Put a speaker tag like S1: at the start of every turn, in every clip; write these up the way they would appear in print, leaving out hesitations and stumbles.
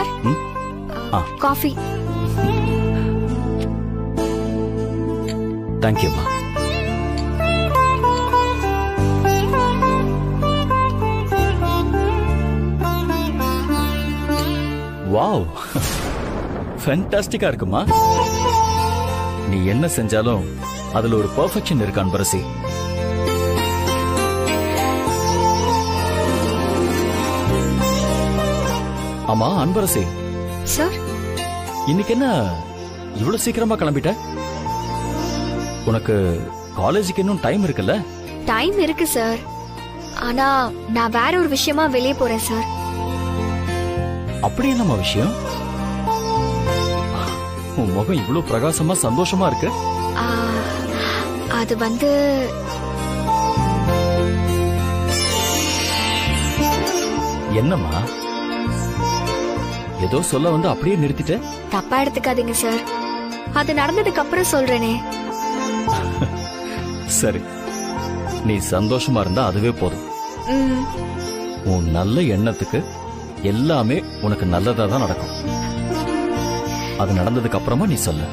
S1: Sir coffee.
S2: தேங்க்யூம்மா. Wow, ஃபேண்டாஸ்டிக்கா இருக்குமா. நீ என்ன செஞ்சாலும் அதுல ஒரு பெர்ஃபெக்ஷன் இருக்கு அன்பரசி. ஆமா அன்பரசி
S1: சார்,
S2: இன்னைக்கு என்ன இவ்வளவு சீக்கிரமா கிளம்பிட்ட? உனக்கு காலேஜுக்கு இன்னும் டைம் இருக்குல்ல?
S1: டைம் இருக்கு சார், ஆனா நான் வேற ஒரு விஷயமா வெளியே போறேன் சார்.
S2: அப்படி என்னம்மா விஷயம்? உன் முகம் இவ்வளவு பிரகாசமா சந்தோஷமா இருக்கு.
S1: அது வந்து
S2: என்னம்மா ஏதோ சொல்ல வந்து அப்படியே நிறுத்திட்ட?
S1: தப்பா எடுத்துக்காதீங்க சார், அது நடந்ததுக்கு அப்புறம் சொல்றேனே.
S2: சரி, நீ சந்தோஷமா இருந்தா அதுவே போதும். உன் நல்ல எண்ணத்துக்கு எல்லாமே உனக்கு நல்லதா தான் நடக்கும். அது நடந்ததுக்கு அப்புறமா நீ சொல்ல.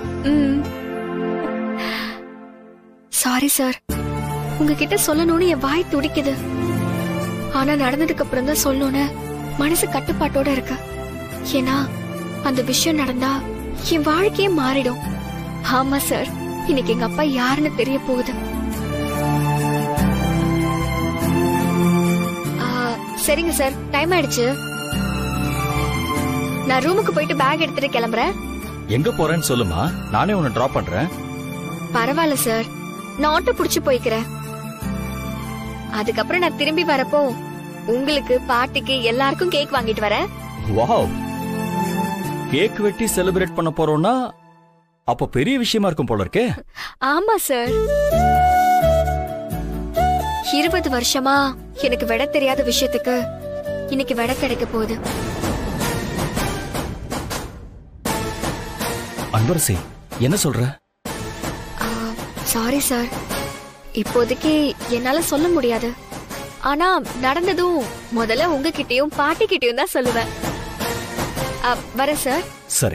S1: சாரி சார், உங்ககிட்ட சொல்லணும்னு என் வாய் துடிக்குது. ஆனா நடந்ததுக்கு அப்புறம் தான் சொல்லணும்னு மனசு கட்டுப்பாட்டோட இருக்கு. ஏன்னா அந்த விஷயம் நடந்தா என் வாழ்க்கையே மாறிடும். ஆமா சார், இன்னைக்கு எங்க அப்பா யாருன்னு தெரிய போகுது. சரிங்க சார், டைம் ஆயிடுச்சு. நான் ரூமுக்கு போயிட்டு பேக் எடுத்துட்டு கிளம்புறேன்.
S2: எங்க போறேன்னு சொல்லுமா, நானே உன்னை டிராப் பண்றேன்.
S1: பரவாயில்ல சார், நான் ஆட்டோ புடிச்சு போய்க்கிறேன். அதுக்கப்புறம் நான் திரும்பி வரப்போ உங்களுக்கு பாட்டிக்கு எல்லாருக்கும் கேக் வாங்கிட்டு வரேன்.
S2: வாவ், கேக் வெட்டி செலிப்ரேட் பண்ண போறோம்னா அப்ப பெரிய விஷயமா இருக்கும் போல இருக்கே.
S1: ஆமா சார், 20 வருஷமா எனக்கு விட தெரியாத விஷயத்துக்கு இன்னைக்கு விட கிடைக்க போகுது.
S2: அன்பரசி, என்ன சொல்ற?
S1: சாரி சார், இப்போதைக்கு என்னால சொல்ல முடியாது. ஆனா நடந்ததும் முதல்ல உங்ககிட்டயும் பாட்டி கிட்டயும் தான் சொல்லுவேன். வர சார்.
S2: சரி.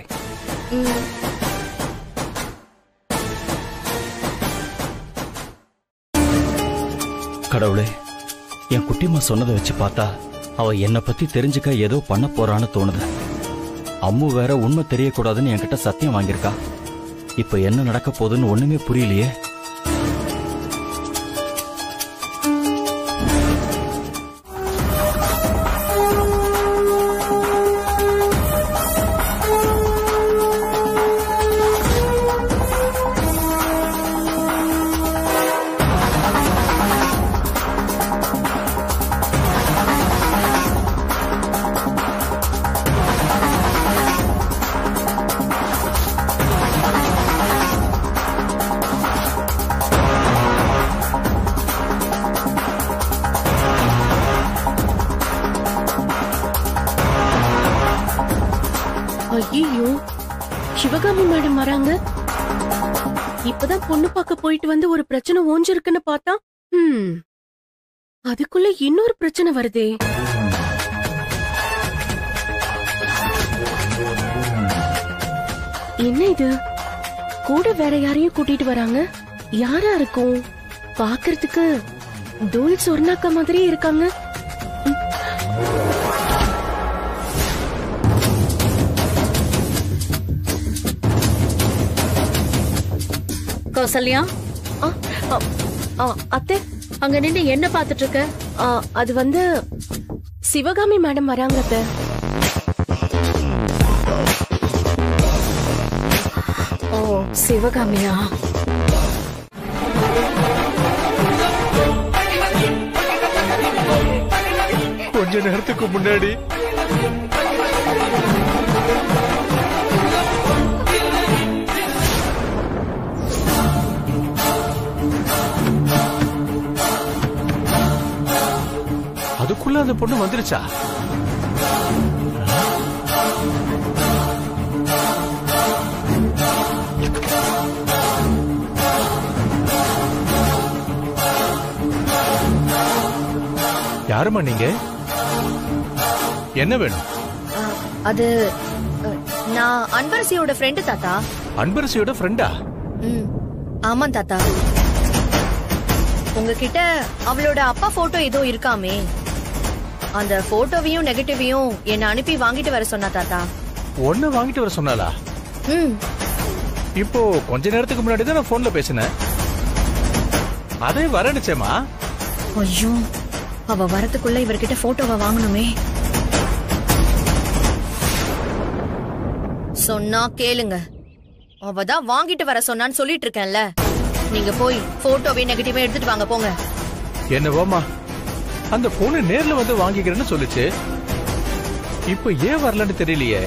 S2: கடவுளே, என் குட்டிமா சொன்னதை வச்சு பார்த்தா அவ என்ன பத்தி தெரிஞ்சுக்க ஏதோ பண்ண போறான்னு தோணுது. அம்மு வேற உண்மை தெரியக்கூடாதுன்னு என்கிட்ட சத்தியம் வாங்கியிருக்கா. இப்ப என்ன நடக்க போகுதுன்னு ஒண்ணுமே புரியலையே.
S3: ஐயோ, சிவகாமி மேடம் வராங்க. இப்பதான் பொண்ணு பார்க்க போயிட்டு வந்து ஒரு பிரச்சனை ஓஞ்சிருக்குன்னு பார்த்தா அதுக்குள்ள இன்னொரு பிரச்சனை வருதே. என்ன இது, கூட வேற யாரையும் கூட்டிட்டு வராங்க? யாரா இருக்கும்? பாக்குறதுக்கு தோல் சொர்ணாக்கா மாதிரியே இருக்காங்க.
S4: கௌசல்யா,
S3: அத்தை,
S4: அங்க நின்று என்ன பாத்துட்டு இருக்க?
S3: அது வந்து சிவகாமி மேடம் வராங்க அத்தை.
S4: ஓ, சிவகாமியா?
S5: கொஞ்ச நேரத்துக்கு முன்னாடி அதுக்குள்ள அந்த பொண்ணு வந்துருச்சா? யாருமா நீங்க? என்ன வேணும்?
S6: அது நான் அன்பரசியோட ஃப்ரெண்டு தாத்தா.
S5: அன்பரசியோட ஃப்ரெண்டா?
S6: ஆமா தாத்தா. உங்ககிட்ட அவளோட அப்பா போட்டோ ஏதோ இருக்காமே, அந்த போட்டோவையும் நெகட்டிவையும் என்ன அனுப்பி வாங்கிட்டு வர சொன்னா தாத்தா.
S5: ஒன்னு வாங்கிட்டு வர சொன்னாலா? இப்போ கொஞ்ச நேரத்துக்கு முன்னாடி தான் நான் போன்ல பேசினேன். அதே வரணுச்சேமா.
S6: ஐயோ, அவ வரதுக்குள்ள இவர்கிட்ட போட்டோவை வாங்கணுமே. சொன்னா கேளுங்க, அவதான் வாங்கிட்டு வர சொன்னான்னு சொல்லிட்டு இருக்கேன்ல. நீங்க போய் போட்டோவே நெகட்டிவா எடுத்துட்டு வாங்க போங்க.
S5: என்னவோமா, அந்த போனை நேர்ல வந்து வாங்கிக்கிறேன்னு சொல்லுச்சு. இப்ப ஏன் வரலன்னு தெரியலையே.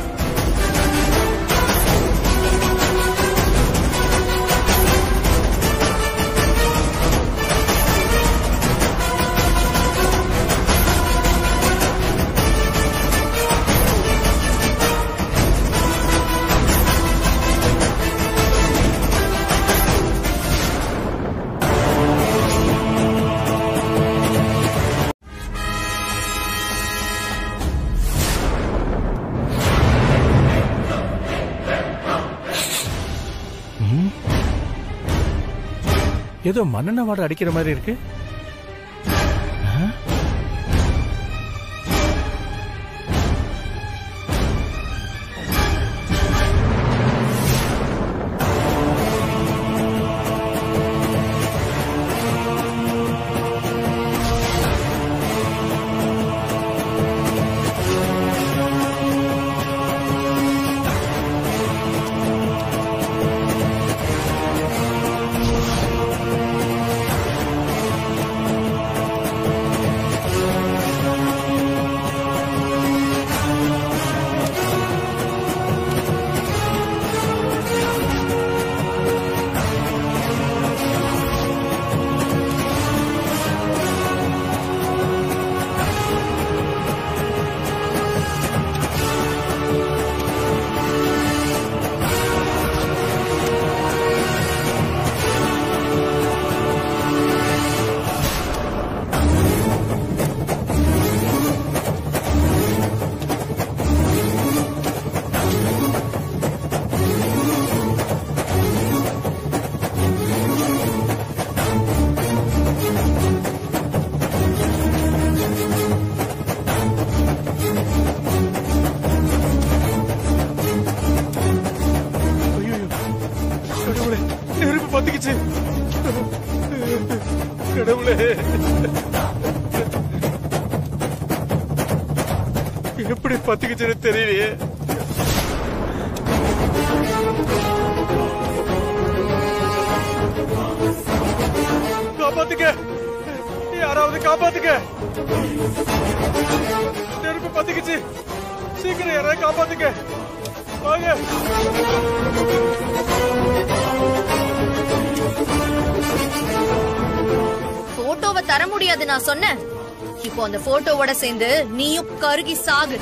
S5: ஏதோ மண்ணெண்ண வாடை அடிக்கிற மாதிரி இருக்கு. கடவுளே, எப்படி பத்துக்குச்சுன்னு தெரியலையே. காப்பாத்துக்க, யாராவது காப்பாத்துக்க. நெருப்பு பத்துக்குச்சு, சீக்கிரம் யாராவது காப்பாத்துக்க. வாங்க.
S6: போட்டோவை தர முடியாது நான் சொன்னேன். இப்போ அந்த போட்டோவோட சேர்ந்து நீயும் கருகி சாகு.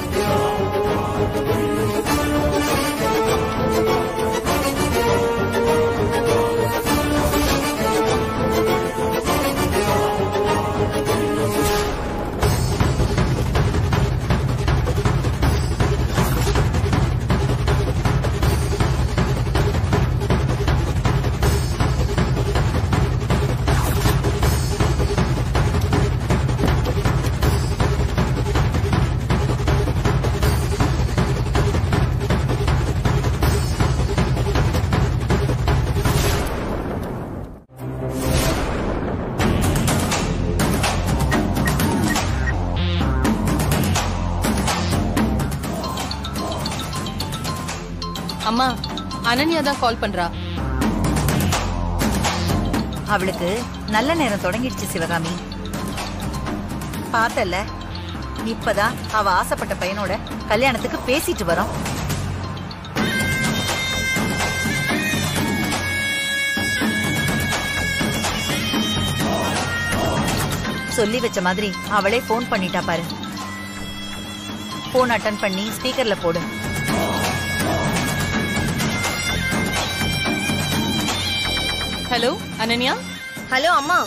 S7: அம்மா, அனன்யா தான் கால் பண்றா.
S8: அவளுக்கு நல்ல நேரம் தொடங்கிடுச்சு சிவகாமி. பார்த்தல, இப்பதான் அவ ஆசைப்பட்ட பையனோட கல்யாணத்துக்கு பேசிட்டு வரோம். சொல்லி வச்ச மாதிரி அவளே போன் பண்ணிட்டா பாரு. போன் அட்டன் பண்ணி ஸ்பீக்கர்ல போடு.
S7: ஹலோ அனன்யா.
S6: ஹலோ அம்மா.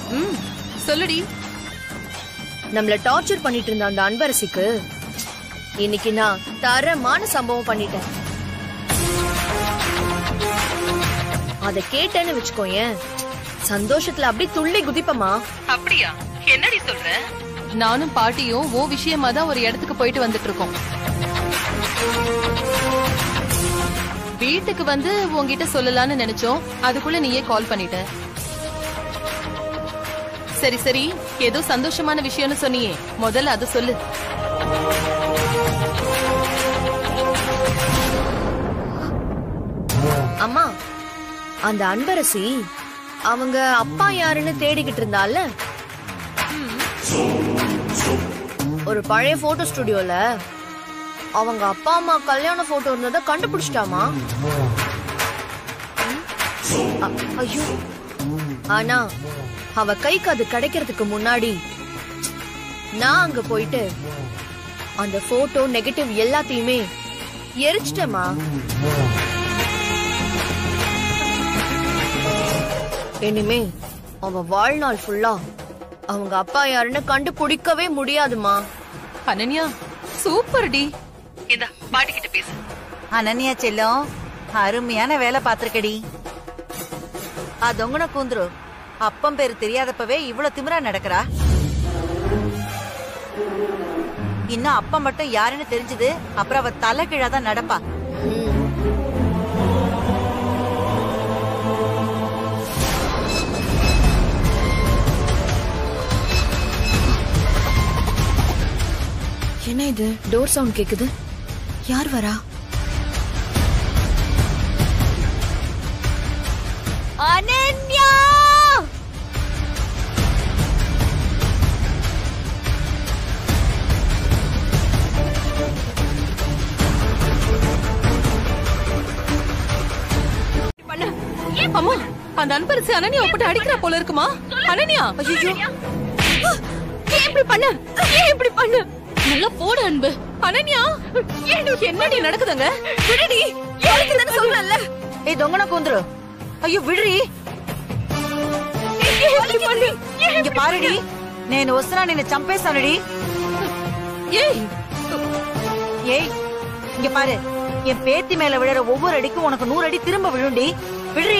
S7: சொல்லுடி.
S6: நம்மள டார்ச்சர் பண்ணிட்டு இருந்த அந்த அன்பரசிக்கு இன்னைக்கு நான் தரமான சம்பவம் பண்ணிட்டேன். அத கேட்டேன்னு வச்சுக்கோயேன், சந்தோஷத்துல அப்படி துள்ளி குதிப்பமா.
S7: அப்படியா? என்னடி சொல்ற? நானும் பாட்டியும் ஓ விஷயமா தான் ஒரு இடத்துக்கு போயிட்டு வந்துட்டு இருக்கோம். வீட்டுக்கு வந்து உன்கிட்ட சொல்லலாம்னு நினைச்சோம், அதுக்குள்ள நீயே கால் பண்ணிட்ட. சரி சரி, ஏதோ சந்தோஷமான விஷயம்னு சொன்னியே, முதல்ல அது சொல்லு.
S6: அம்மா, அந்த அன்பரசி அவங்க அப்பா யாருன்னு தேடிக்கிட்டு இருந்தால, ஒரு பழைய போட்டோ ஸ்டுடியோல அவங்க அப்பா அம்மா கல்யாண போட்டோ இருந்தத கண்டுபிடிச்சிட்டாமா. ஐயோ, ஆனா அவ கைக்கு அது கிடைக்கிறதுக்கு முன்னாடி நான் அங்க போயிட்டு அந்த போட்டோ நெகட்டிவ் எல்லாத்தையுமே எரிச்சிட்டேமா. இனிமே அவ வாழ்நாள் ஃபுல்லா அவங்க அப்பா யாருன்னு கண்டுபிடிக்கவே முடியாதுமா.
S7: அனன்யா, சூப்பர் டி. இந்த பாட்டி கிட்ட பேசு.
S8: அனன்யா செல்லம், அருமையான வேலை பாத்திருக்கடி. தொங்கன கூந்துரு அப்பம் பேரு தெரியாதப்பவே இவ்வளவு திமிரா நடக்கிறா. இன்னும் அப்பா மட்டும் யாருன்னு தெரிஞ்சது, அப்புறம் அவ தலை கீழாதான் நடப்பா.
S6: என்ன இது? டோர் சவுண்ட் கேக்குது. யார் வரா? அனன்யா!
S7: அம்மா, அந்த அன்பரசி அனன்யா போட்டு அடிக்கிறா போல இருக்குமா? அனன்யா,
S6: ஐயோ,
S3: ஏன் இப்படி பண்ண? ஏன் இப்படி பண்ண? நல்லா போடு அன்பு.
S7: அனன்யா, என்னடி நடக்குதுங்க?
S6: விடுடி, யாருக்குதானே சொல்றேன்ல.
S8: தொங்கன கூந்துரு, ஐயோ விடுறி. இங்க பாருடி, నేను వస్తున్నా, నిన్ను చంపేస్తానుడి.
S7: ஏய்
S8: ஏய், இங்க பாரு, என் பேத்தி மேல விழுற ஒவ்வொரு அடிக்கும் உனக்கு 100 அடி திரும்ப விழுண்டி. விடுறி.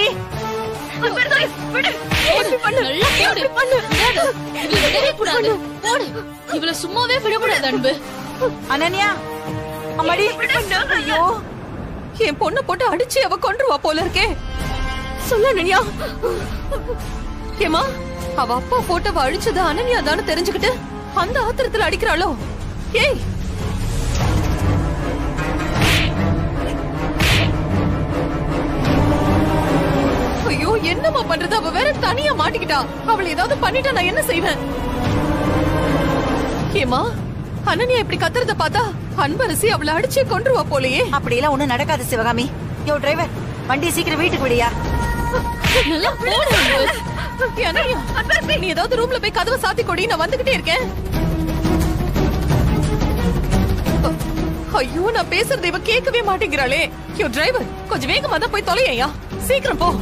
S3: இவள சும்மாவே விடக்கூடாது அன்பு.
S8: அனன்யா, அம்மாடி. ஐயோ,
S7: என் பொண்ணு போட்டு அடிச்சு அவ கொன்றுவா போல இருக்கே.
S3: சொல்ல அனன்யா.
S7: ஏமா, அவ அப்பா போட்டோவை அழிச்சது அனன்யா தானு தெரிஞ்சுக்கிட்டு அந்த ஆத்திரத்துல அடிக்கிறாளோ? ஏய், ஐயோ, என்னமா பண்றது? அவ வேற தனியா மாட்டிக்கிட்டா. அவளை ஏதாவது பண்ணிட்டா நான் என்ன செய்வேன்? ஏமா, அனன்யா இப்படி கத்துறத பார்த்தா அன்பரசி அவளை அடிச்சே கொன்றுவா போலயே.
S8: அப்படி எல்லாம் ஒண்ணும் நடக்காது சிவகாமி. யோ டிரைவர், வண்டி சீக்கிரம் வீட்டுக்கு விடியா.
S3: நல்லா போடு அன்பு.
S7: அனன்யா, நீ ஏதாவது ரூம்ல போய் கதவை சாத்தி கொடி, நான் வந்துகிட்டே இருக்கேன். ஐயோ, நான் பேசுறது இவ கேட்கவே மாட்டேங்கிறாளே. யோ டிரைவர், கொஞ்சம் வேகமா தான் போய் தொலையா. சீக்கிரம் போ.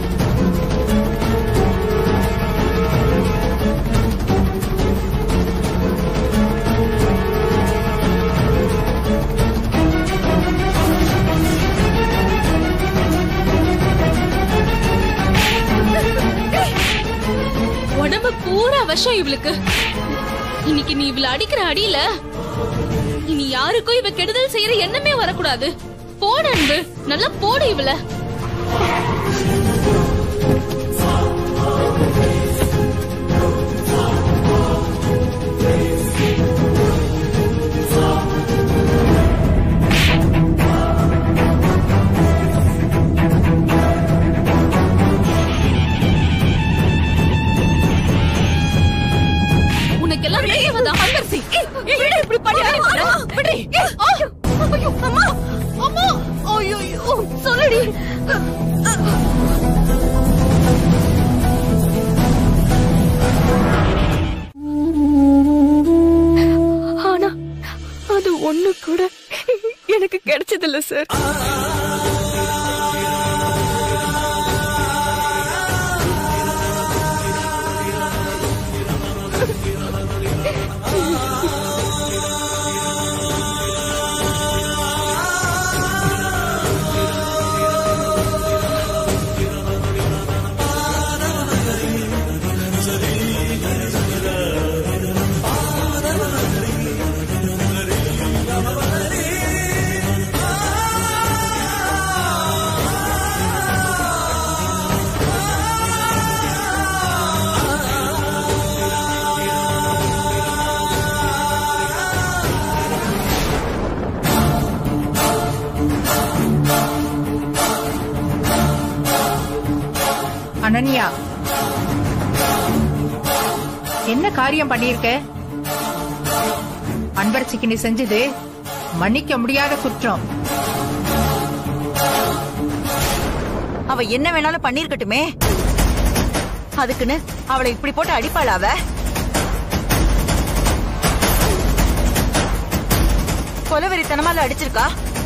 S3: உடம்பு பூரா விஷம் இவளுக்கு. இன்னைக்கு நீ இவள அடிக்கிற அடியில இனி யாருக்கும் இவ கெடுதல் செய்யற எண்ணமே வரக்கூடாது. போடு அன்பு, நல்லா போடு இவள. உனக்கெல்லாம் தேவைதான் அன்பரசி. இப்படி பண்ணி
S6: அம்மா, அம்மா, ஐயோ, சொல்லுடி.
S3: ஆனா அது ஒண்ணு கூட எனக்கு கிடைச்சதில்ல சார்.
S9: அனன்யா, என்ன காரியம் பண்ணிருக்க? அன்பரசிக்கு நீ செஞ்சது மன்னிக்க முடியாத குற்றம்.
S8: அவ என்ன வேணாலும் பண்ணிருக்கட்டுமே, அதுக்குன்னு அவளை இப்படி போட்டு அடிப்பாளா? அவ கொலவெறித்தனமால அடிச்சிருக்கா.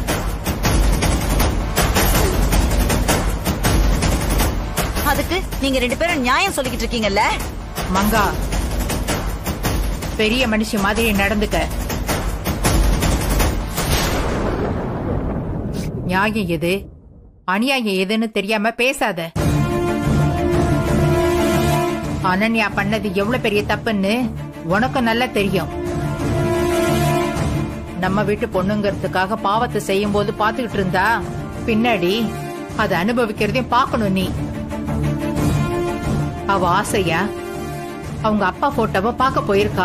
S8: அதுக்கு நீங்க 2 பேரும் நியாயம் சொல்லிக்கிட்டு இருக்கீங்கல்ல?
S9: மங்கா, பெரிய மனுஷி மாதிரி நடந்துக்க. நியாயம் எது அநியாயம் எதுன்னு தெரியாம பேசாத. அனன்யா பண்ணது எவ்வளவு பெரிய தப்புன்னு உனக்கு நல்லா தெரியும். நம்ம வீட்டு பொண்ணுங்கிறதுக்காக பாவத்தை செய்யும் போது பாத்துக்கிட்டு இருந்தா பின்னாடி அதை அனுபவிக்கிறதையும் பாக்கணும் நீ. அவ ஆசையா அவங்க அப்பா போட்டோவை பார்க்க போயிருக்கா.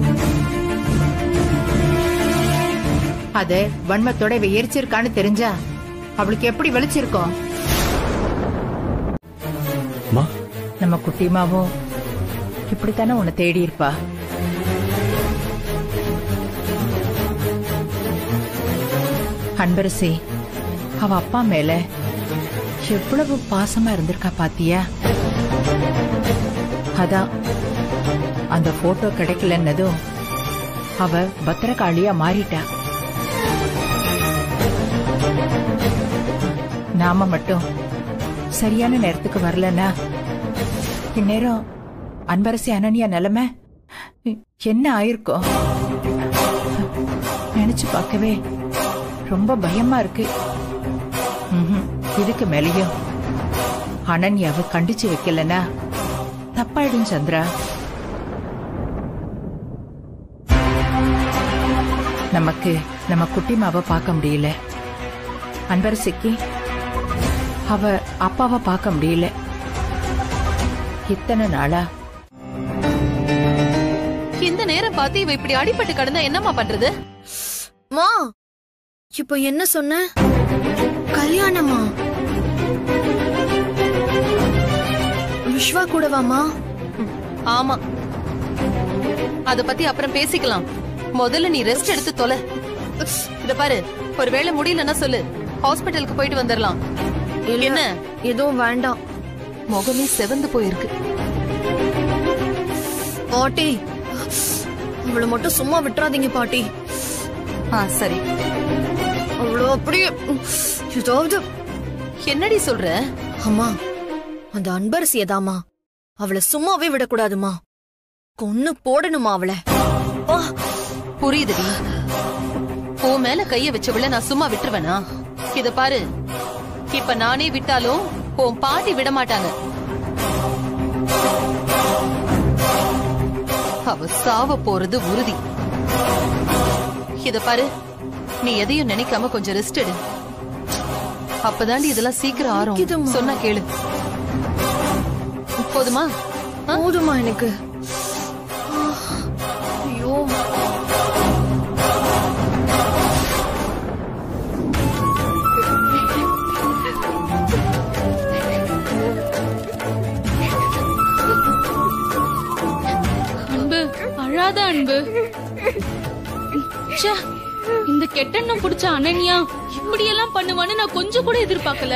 S9: அத வன்மத்தோட எரிச்சிருக்கான்னு தெரிஞ்சா அவளுக்கு எப்படி வெளிச்சிருக்கோம்? நம்ம குட்டிமாவும் இப்படித்தானே உன்னை தேடி இருப்பா. அன்பரசி அவ அப்பா மேல எவ்வளவு பாசமா இருந்திருக்கா பாத்தியா? அதான் அந்த போட்டோ கிடைக்கலன்னதும் அவ பத்திரகாளியா மாறிட்டா. நாம மட்டும் சரியான நேரத்துக்கு வரலன்னா இந்நேரம் அன்பரசி அனன்யா நிலைமை என்ன ஆயிருக்கும்? நினைச்சு பார்க்கவே ரொம்ப பயமா இருக்கு. இதுக்கு மேலயும் அனன்யாவை கண்டிச்சு வைக்கலன்னா தப்பாயிடும் சந்திரா. நமக்கு நம்ம குட்டிமாவை பார்க்க முடியல, அன்பரசிக்கு அவ அப்பாவை பார்க்க முடியல. இத்தனை நாளா
S7: இந்த நேரம் பார்த்து இவ இப்படி அடிபட்டு கடந்தா என்னம்மா பண்றது?
S6: மா, இப்ப என்ன சொன்ன? கல்யாணமா? விஸ்வா கூடவாமா?
S7: ஆமா, அத பத்தி அப்புறம் பேசிக்கலாம். முதல்ல நீ ரெஸ்ட் எடுத்து தொலை. இத பாரு, ஒருவேளை முடியலன்னா சொல்லு, ஹாஸ்பிட்டலுக்கு போயிட்டு வந்துடலாம். என்ன?
S6: எதுவும் வேண்டாம்.
S7: முகமே செவந்து போயிருக்கு.
S6: பாட்டி, அவளை மட்டும் சும்மா விட்டுறாதீங்க பாட்டி.
S7: சரி.
S6: அவ்வளோ அப்படியே ஏதாவது.
S7: என்னடி சொல்ற?
S6: அம்மா, அந்த அன்பரசியதாமா, அவளை சும்மாவே விடக்கூடாதுமா, கொன்னு போடணுமா அவளை.
S7: புரியுதுடி. உன் மேல கைய வச்சவள நான் சும்மா விட்டுருவேனா? இத பாரு, இப்ப நானே விட்டாலும் உன் பாட்டி விட மாட்டாங்க. அவ சாவ போறது உறுதி. இத பாரு, நீ எதையும் நினைக்காம கொஞ்சம் ரெஸ்ட் எடு. அப்பதாண்டி இதெல்லாம் சீக்கிரம் ஆறும். சொன்னா கேளு. போதுமா?
S6: போதுமா எனக்கு? ஐயோ,
S3: அன்பு, அழாத அன்பு. இந்த கெட்டெண்ணம் புடிச்ச அனன்யா இப்படியெல்லாம் பண்ணுவான்னு நான் கொஞ்சம் கூட எதிர்பார்க்கல.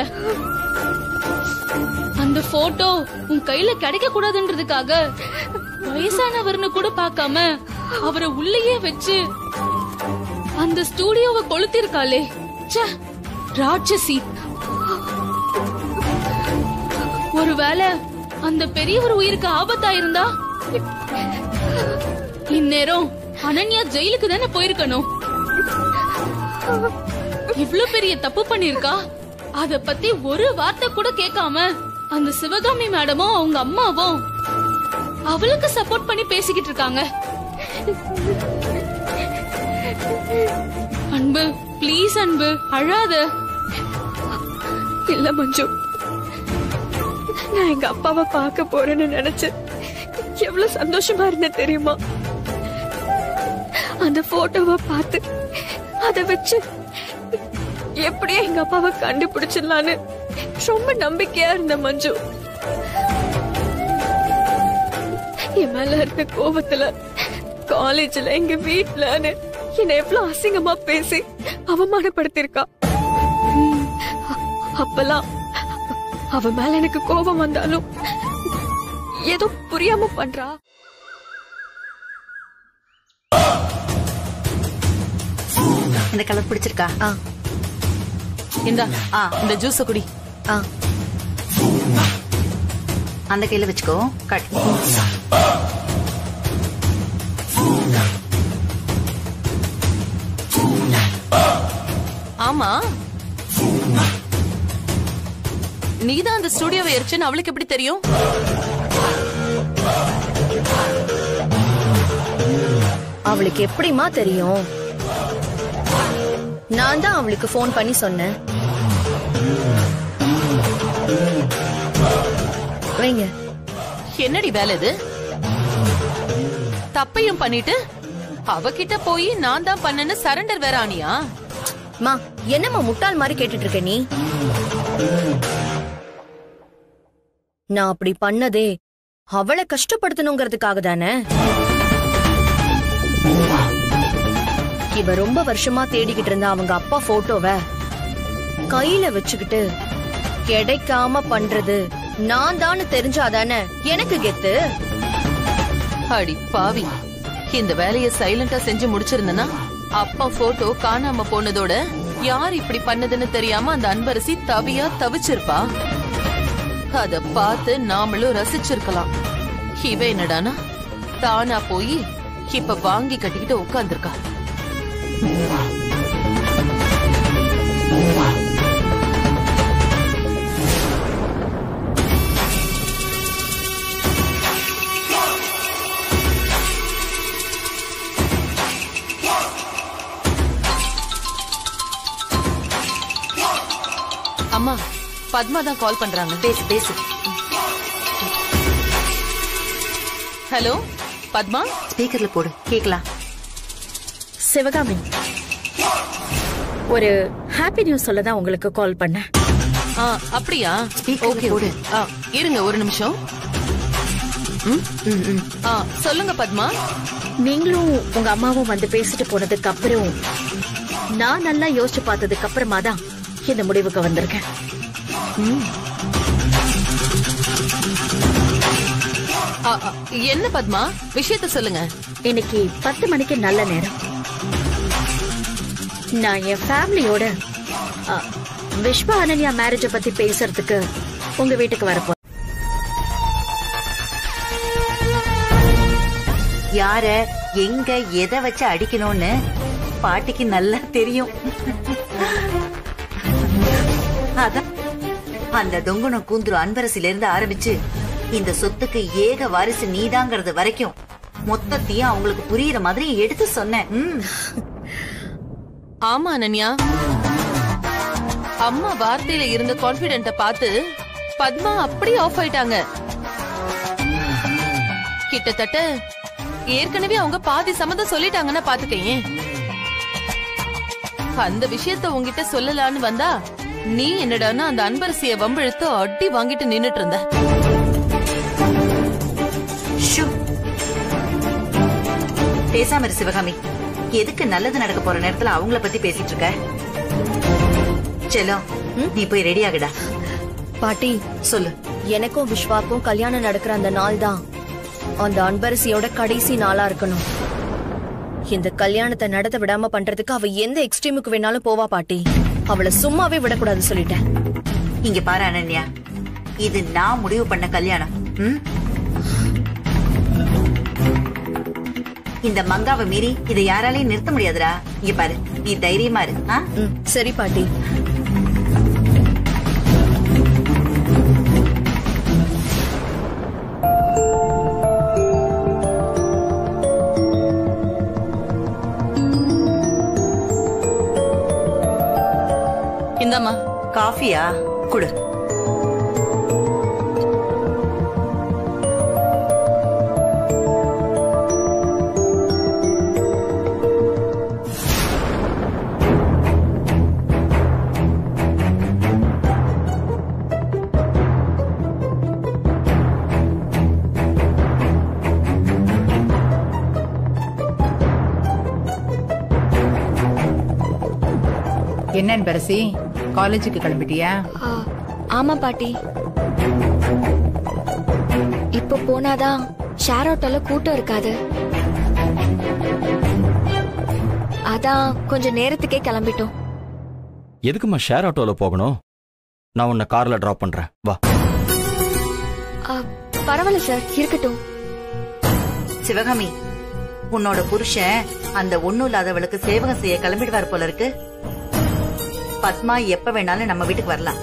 S3: அந்த போட்டோ உன் கையில கிடைக்க கூடாதுன்றதுக்காக வயசானவர்னு கூட பார்க்காம அவரை உள்ளேயே வச்சு அந்த ஸ்டூடியோவை கொளுத்திருக்காளே. ராட்சசி. ஒருவேளை அந்த பெரியவர் உயிருக்கு ஆபத்தா இருந்தா இந்நேரம் அனன்யா ஜெயிலுக்கு தானே போயிருக்கணும். இவ்ளோ பெரிய தப்பு பண்ணிருக்கா, அத பத்தி ஒரு வார்த்தை கூட கேட்காம அந்த சிவகாமி மேடமும் அவங்க அம்மாவும் அவளுக்கு சப்போர்ட் பண்ணி பேசிக்கிட்டு இருக்காங்க. அன்பு, ப்ளீஸ் அன்பு, அழாத.
S1: இல்ல மஞ்சு, நான் எங்க அப்பாவை பார்க்க போறேன்னு நினைச்சு எவ்வளவு சந்தோஷமா இருந்தேன் தெரியுமா? அந்த போட்டோவை பார்த்து அத வச்சு எப்படியே எங்க அப்பாவை கண்டுபிடிச்சிடலான்னு ரொம்ப நம்பிக்கையா இருந்த மஞ்சு. என் மேல இருந்த கோபத்துல காலேஜ்ல எங்க வீட்டுலன்னு என்ன எவ்வளவு அசிங்கமா பேசி அவமானப்படுத்திருக்கா. அப்பெல்லாம் அவ மேல எனக்கு கோபம் வந்தாலும் ஏதோ புரியாம பண்றா.
S8: இந்த கலர் பிடிச்சிருக்கா?
S7: இந்த ஜூஸ் குடி.
S8: அந்த கையில வச்சுக்கோ. கட்.
S7: ஆமா, நீதான் அந்த ஸ்டுடியோவை எரிச்சுன்னு அவளுக்கு எப்படி தெரியும்?
S6: அவளுக்கு எப்படிமா தெரியும்? நான் தான் அவளுக்கு போன் பண்ணி சொன்னேன். வைங்க.
S7: என்னடி வேலை இது? தப்பையும் பண்ணிட்டு அவகிட்ட போய் நான் தான் பண்ணேன்னு சரண்டர் வேற ஆனியா?
S6: மா, என்னம்மா முட்டாள் மாதிரி கேட்டுட்டு இருக்க நீ? நான் அப்படி பண்ணதே அவளை கஷ்டப்படுத்தணுங்கிறதுக்காக தானே. இவ ரொம்ப வருஷமா தேடிக்கிட்டு இருந்த அவங்க அப்பா போட்டோவை கையில வச்சுக்கிட்டு கிடைக்காம பண்றது நான் தான் தெரிஞ்சாதானே எனக்கு கெத்து.
S7: அடி பாவி, இந்த வேலைய சைலண்டா செஞ்சு முடிச்சிருந்தனா அப்பா போட்டோ காணாம போனதோட யார் இப்படி பண்ணதுன்னு தெரியாம அந்த அன்பரசி தவியா தவிச்சிருப்பா. அத பார்த்து நாமளும் ரசிச்சிருக்கலாம். இவ என்னடானா தானா போய் இப்ப வாங்கி கட்டிக்கிட்டு உட்கார்ந்துருக்கா. அம்மா, பத்மா தான் கால் பண்றாங்க.
S8: பேசு பேசு.
S7: ஹலோ பத்மா,
S8: ஸ்பீக்கர்ல போடு, கேக்கலாம்.
S4: சிவகாமி, ஒரு ஹாப்பி நியூஸ் சொல்ல தான் உங்களுக்கு கால் பண்ணேன்.
S7: அப்படியா?
S8: Okay okay.
S7: இருங்க ஒரு நிமிஷம். சொல்லுங்க பத்மா.
S4: நீங்களும் உங்க அம்மாவும் வந்து பேசிட்டு போனதுக்கு அப்புறம் நான் நல்லா யோசிச்சு பார்த்ததுக்கு அப்புறமா தான் இந்த முடிவுக்கு வந்திருக்கேன்.
S7: என்ன பத்மா, விஷயத்த சொல்லுங்க.
S4: இன்னைக்கு 10 மணிக்கு நல்ல நேரம். நான் என் ஃபேமிலியோட விஸ்வா அனன்யா மேரேஜ பத்தி பேசுறதுக்கு உங்க வீட்டுக்கு வரப்போ.
S8: யார எங்க எதை வச்சு அடிக்கணும்னு பாட்டிக்கு நல்லா தெரியும். அதான் அந்த தொங்குணம் கூந்துரு அன்பரசில இருந்து ஆரம்பிச்சு இந்த சொத்துக்கு ஏக வாரிசு நீதாங்கிறது வரைக்கும் மொத்தத்தையும் அவங்களுக்கு புரியுற மாதிரி எடுத்து சொன்னேன்.
S7: ஆமா அனன்யா, அம்மா வார்த்தையில இருந்த கான்பிடென்ட்ட பார்த்து பத்மா அப்படி ஆஃப் ஆயிட்டாங்க. கிட்டத்தட்ட ஏற்கனவே அவங்க பாதி சம்மதம் சொல்லிட்டாங்கன்னா பாத்துக்கேன். அந்த விஷயத்த உங்ககிட்ட சொல்லலான்னு வந்தா நீ என்னடான்னா அந்த அன்பரசிய வம்பிழுத்து அடி வாங்கிட்டு நின்னுட்டு இருந்த.
S8: பேசாம இரு சிவகாமி. எதுக்கு நல்லது நடக்க போற நேரத்துல அவங்கள பத்தி பேசிட்டு இருக்க? செல்லம், நீ போய் ரெடி ஆகுடா.
S6: பாட்டி
S8: சொல்லு.
S6: எனக்கும் விஸ்வாக்கும் கல்யாணம் நடக்கிற அந்த நாள் தான் அந்த அன்பரசியோட கடைசி நாளா இருக்கணும். இந்த கல்யாணத்தை நடத்த விடாம பண்றதுக்கு அவ எந்த எக்ஸ்ட்ரீமுக்கு வேணாலும் போவா பாட்டி. அவளை சும்மாவே விடக்கூடாது சொல்லிட்டேன்.
S8: இங்க பாரு அனன்யா, இது நான் முடிவு பண்ண கல்யாணம். இந்த மங்காவை மீறி இதை யாராலையும் நிறுத்த முடியாதுடா. இங்க பாரு, நீ தைரியமா இரு.
S6: சரி பாட்டி.
S7: இந்தாம்மா.
S8: காஃபியா? குடு.
S9: என்னன்னு பெருசி காலேஜுக்கு கிளம்பிட்டியா?
S1: ஆமா பாட்டி. இப்ப போனாதான் ஷேர் ஆட்டோல கூட்டம் இருக்காது. அதான் கொஞ்சம் நேரத்துக்கே கிளம்பிட்டோம்.
S2: எதுக்குமா ஷேர் ஆட்டோல போகணும்? நான் உன்னை கார்ல டிராப் பண்றேன், வா.
S1: பரவாயில்ல சார், இருக்கட்டும்.
S8: சிவகாமி, உன்னோட புருஷன் அந்த ஒண்ணும் இல்லாதவளுக்கு சேவகம் செய்ய கிளம்பிடுவார் போல இருக்கு. பத்மா எப்ப வேணாலும் நம்ம வீட்டுக்கு வரலாம்.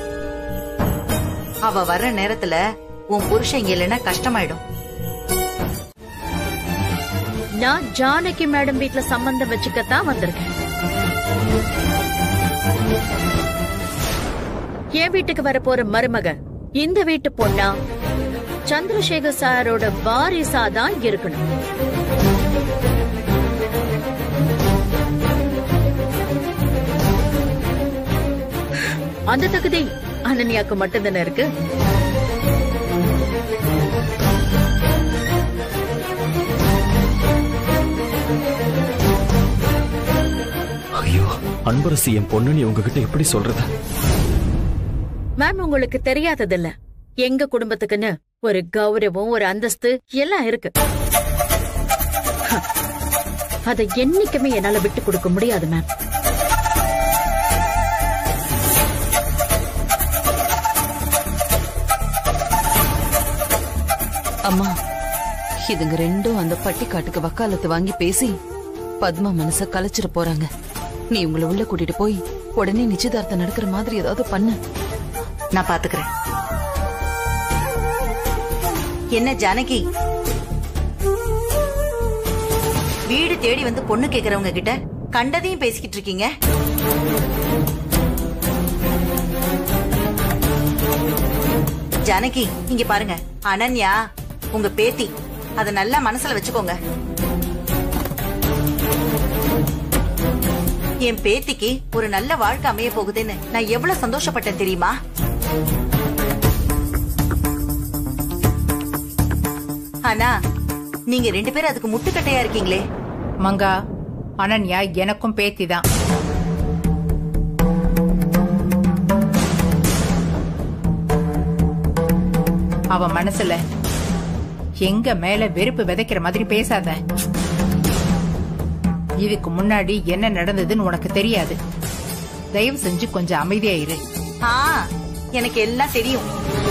S8: அவ வர்ற நேரத்துல உன் புருஷன் இங்க இல்லைன்னா கஷ்டமாயிடும்.
S4: நான் ஜானகி மேடம் வீட்டுல சம்பந்தம் வச்சுக்கத்தான் வந்திருக்கேன். என் வீட்டுக்கு வர போற மருமக இந்த வீட்டு பொண்ணா சந்திரசேகர் சாரோட வாரிசா தான் இருக்கணும். அந்த தகுதி அனன்யாக்கு மட்டும்தானே இருக்கு.
S2: ஐயோ, அன்பரசி என் பொண்ணுன்னு உங்ககிட்ட எப்படி சொல்றது?
S4: மேம், உங்களுக்கு தெரியாததில்ல, எங்க குடும்பத்துக்குன்னு ஒரு கௌரவம், ஒரு அந்தஸ்து எல்லாம் இருக்கு. அதை என்னைக்குமே என்னால விட்டு கொடுக்க முடியாது மேம்.
S7: அம்மா, இதுங்க ரெண்டும் அந்த பட்டிக்காட்டுக்கு வக்காலத்து வாங்கி பேசி பத்மா மனச கலைச்சிட போறாங்க. நீ உங்களை உள்ள கூட்டிட்டு போய் உடனே நிச்சயதார்த்தம் நடக்கிற மாதிரி ஏதாவது பண்ணு.
S8: நான் பாத்துக்கிறேன். என்ன ஜானகி, வீடு தேடி வந்து பொண்ணு கேக்குறவங்க கிட்ட கண்டதையும் பேசிக்கிட்டு இருக்கீங்க? ஜானகி, இங்க பாருங்க, அனன்யா உங்க பேத்தி, அத நல்லா மனசுல வச்சுக்கோங்க. என் பேத்திக்கு ஒரு நல்ல வாழ்க்கை அமைய போகுதுன்னு நான் எவ்வளவு சந்தோஷப்பட்டேன் தெரியுமா? ஆனா நீங்க ரெண்டு பேரும் அதுக்கு முட்டுக்கட்டையா இருக்கீங்களே.
S9: மங்கா, அனன்யா எனக்கும் பேத்திதான். அவ மனசுல எங்க மேல வெறுப்பு விதைக்கிற மாதிரி பேசாத. இதுக்கு முன்னாடி என்ன நடந்ததுன்னு உனக்கு தெரியாது. தயவு செஞ்சு கொஞ்சம் அமைதியா இரு.
S8: எனக்கு எல்லாம் தெரியும்.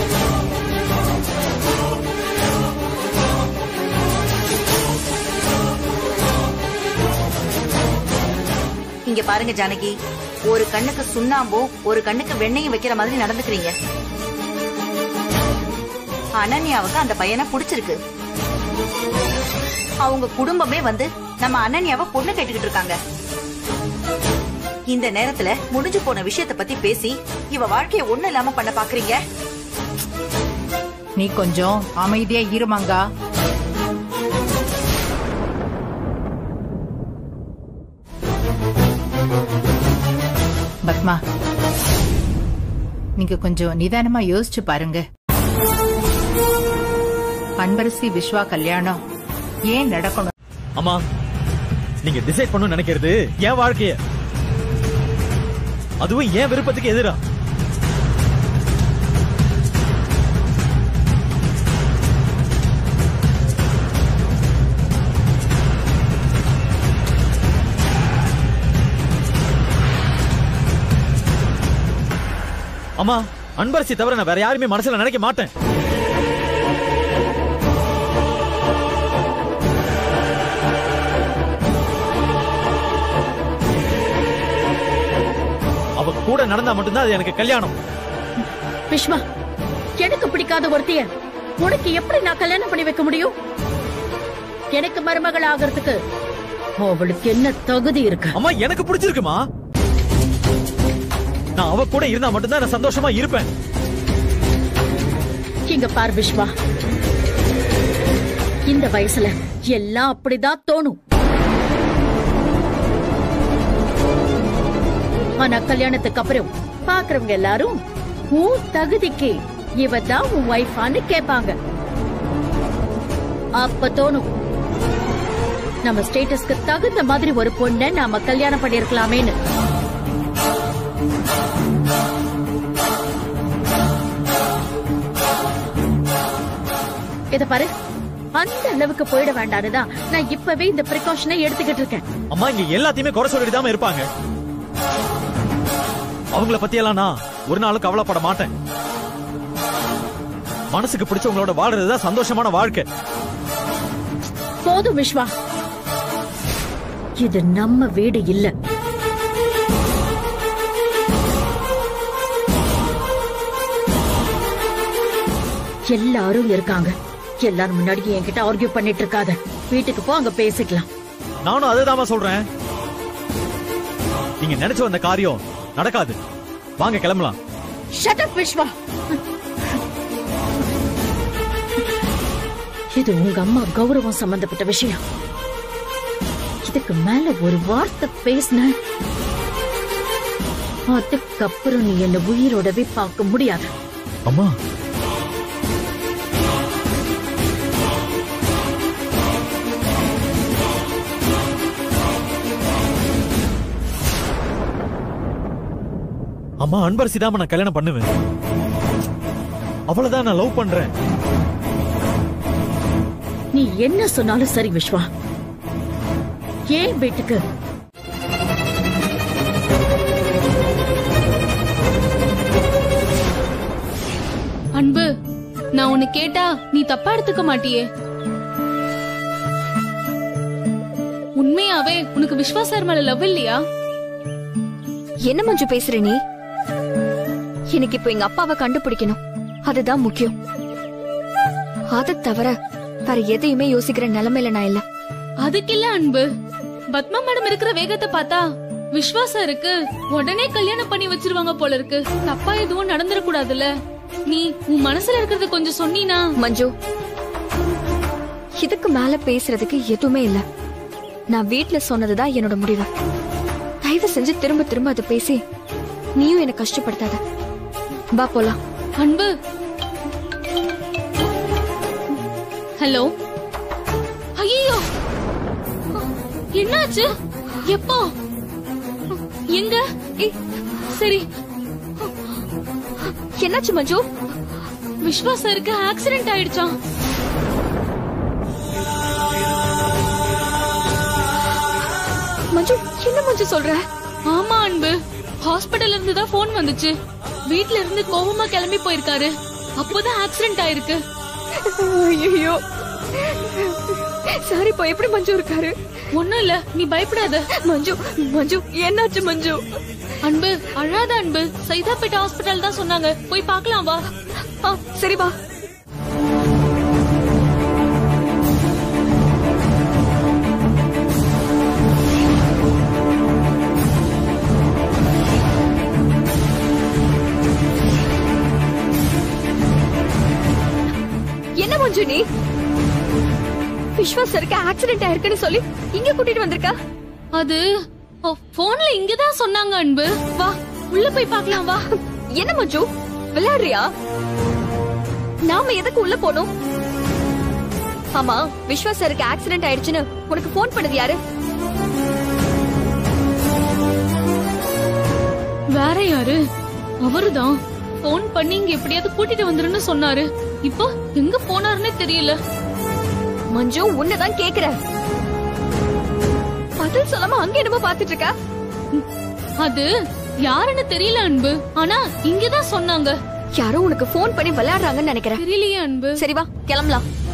S8: இங்க பாருங்க ஜானகி, ஒரு கண்ணுக்கு சுண்ணாம்போ ஒரு கண்ணுக்கு வெண்ணையும் வைக்கிற மாதிரி நடந்துக்கிறீங்க. அனன்யாவுக்கு அந்த பையனை பிடிச்சிருக்கு. அவங்க குடும்பமே வந்து நம்ம அனன்யாவை பொண்ணு கேட்டுக்கிட்டு இருக்காங்க. இந்த நேரத்துல முடிஞ்சு போன விஷயத்த பத்தி பேசி இவ வாழ்க்கைய ஒண்ணு இல்லாம பண்ண பாக்குறீங்க.
S9: நீ கொஞ்சம் அமைதியா இரு மங்கா. பத்மா, நீங்க கொஞ்சம் நிதானமா யோசிச்சு பாருங்க. அன்பரசி விஸ்வா கல்யாணம் ஏன் நடக்கணும்?
S10: அம்மா, நீங்க டிசைட் பண்ண நினைக்கிறது என் வாழ்க்கைய, அதுவும் என் விருப்பத்துக்கு எதிரா. அம்மா, அன்பரசி தவிர நான் வேற யாருமே மனசுல நினைக்க மாட்டேன். அவ கூட நடந்தா மட்டும்தான் அது எனக்கு கல்யாணம்.
S4: விஸ்வா, எனக்கு பிடிக்காத ஒருத்திய உனக்கு எப்படி நான் கல்யாணம் பண்ணி வைக்க முடியும்? எனக்கு மருமகள் ஆகிறதுக்கு அவளுக்கு என்ன தகுதி இருக்கு?
S10: அம்மா, எனக்கு பிடிச்சிருக்குமா. நான் அவ கூட இருந்தா மட்டும்தான் நான் சந்தோஷமா இருப்பேன்.
S4: இங்க பார் விஸ்வா, இந்த வயசுல எல்லாம் அப்படிதான் தோணும். ஆனா கல்யாணத்துக்கு அப்புறம் பாக்குறவங்க எல்லாரும் உன் தகுதிக்கு இவதான் உன் வைஃபான்னு கேட்பாங்க. அப்ப தோணும், நம்ம ஸ்டேட்டஸ்க்கு தகுந்த மாதிரி ஒரு பொண்ணை நாம கல்யாணம் பண்ணிருக்கலாமேன்னு. இத பாரு, அந்த அளவுக்கு போயிட வேண்டாம்னுதான் நான் இப்பவே இந்த பிரிகாஷனை எடுத்துக்கிட்டு இருக்கேன்.
S10: அம்மா இங்க எல்லாத்தையுமே குறை சொல்லிட்டு இருப்பாங்க. அவங்கள பத்தி எல்லாம் நான் ஒரு நாளும் கவலைப்பட மாட்டேன். மனசுக்கு பிடிச்சவங்களோட வாழ்றதுதான் சந்தோஷமான வாழ்க்கை.
S4: போதும் விஸ்வா, இது நம்ம வீடு இல்ல. எல்லாரும் இருக்காங்க. எல்லாரும் முன்னாடி என்கிட்ட ஆர்கியூ பண்ணிட்டு இருக்காத. வீட்டுக்கு போ, அங்க பேசிக்கலாம்.
S10: நானும் அதுதான் சொல்றேன். நீங்க நினைச்சு வந்த காரியம் நடக்காது. வாங்க கிளம்பலாம்.
S4: Shut up Vishwa. இது உங்க அம்மா கௌரவம் சம்பந்தப்பட்ட விஷயம். இதுக்கு மேல ஒரு வார்த்தை பேசின, அதுக்கப்புறம் நீ என்ன உயிரோடவே பார்க்க முடியாது.
S10: அம்மா அம்மா அன்பரசி தான் நான் கல்யாணம் பண்ணுவேன். அவ்வளவுதான் நான் லவ் பண்றேன்.
S4: நீ என்ன சொன்னாலும் சரி விஸ்வா. ஏன் வீட்டுக்கு
S3: அன்பு, நான் உன்னை கேட்டா நீ தப்பா எடுத்துக்க மாட்டியே? உண்மையாவே உனக்கு விஸ்வா சார் மேல லவ் இல்லையா?
S1: என்ன மஞ்சு பேசுற நீ? எனக்கு இப்ப எங்க அப்பாவை கண்டுபிடிக்கணும், அதுதான் முக்கியம். அதை தவிர வேற எதையுமே யோசிக்கிற நிலைமையில நான் இல்ல.
S3: அதுக்கு இல்ல அன்பு, பத்மா மேடம் இருக்கிற வேகத்தை பார்த்தா விஸ்வா சாருக்கு உடனே கல்யாணம் பண்ணி வச்சிருவாங்க போல இருக்கு. தப்பா எதுவும் நடந்துட கூடாதுல்ல. நீ உன் மனசுல இருக்கிறது கொஞ்சம் சொன்னீனா?
S1: மஞ்சு, இதுக்கு மேல பேசுறதுக்கு எதுவுமே இல்ல. நான் வீட்டுல சொன்னதுதான் என்னோட முடிவு. தயவு செஞ்சு திரும்ப திரும்ப அதை பேசி நீயும் என்ன கஷ்டப்படுத்தாத. வா போலாம்.
S3: அன்பு, ஹலோ. ஐயோ, என்னாச்சு? எப்போ? எங்க? சரி,
S1: என்னாச்சு மஞ்சு?
S3: விஸ்வா சாருக்கு ஆக்சிடென்ட் ஆயிடுச்சாம்.
S1: மஞ்சு, என்ன மஞ்சு சொல்ற?
S3: ஆமா அன்பு, ஹாஸ்பிடல்ல இருந்து தான் போன் வந்துச்சு. வீட்ல இருந்து கோவமா கிளம்பி போயிருக்காரு. அப்போதான் ஆக்சிடென்ட் ஆயிருக்கு.
S1: ஐயோ, சாரி. இப்போ எப்படி மஞ்சு இருக்காரு?
S3: ஒண்ணும் இல்ல, நீ பயப்படாத.
S1: மஞ்சு, மஞ்சு என்னாச்சு மஞ்சு?
S3: அன்பு அழாத அன்பு, சைதாப்பேட்டை ஹாஸ்பிடல் தான் சொன்னாங்க. போய் பார்க்கலாம் வா.
S1: சரி வா. என்ன மஞ்சு நீ? விஸ்வா சாருக்கு ஆக்சிடென்ட் ஆயிருக்குன்னு சொல்லி இங்க கூட்டிட்டு வந்திருக்கா?
S3: அது போன்ல இங்கதான் சொன்னாங்க அன்பு. வா உள்ள போய் பார்க்கலாம் வா.
S1: என்ன மஞ்சு விளையாடுறியா? நாம எதுக்கு உள்ள போனோம்? ஆமா, விஸ்வா சாருக்கு ஆக்சிடென்ட் ஆயிடுச்சுன்னு உனக்கு போன் பண்ணது யாரு?
S3: வேற யாரு? அவருதான் போன் பண்ணி இங்க எப்படியாவது கூட்டிட்டு வந்துருன்னு சொன்னாரு. இப்போ எங்க போனாருன்னே தெரியல.
S1: மஞ்சு, உன்னதான் கேக்குற. பதில் சொல்லாம அங்க என்னமோ பாத்துட்டு இருக்க.
S3: அது யாருன்னு தெரியல அன்பு, ஆனா இங்கதான் சொன்னாங்க.
S1: யாரோ உனக்கு போன் பண்ணி விளையாடுறாங்கன்னு நினைக்கிறேன்.
S3: தெரியலையே அன்பு.
S1: சரி வா கிளம்பலாம்.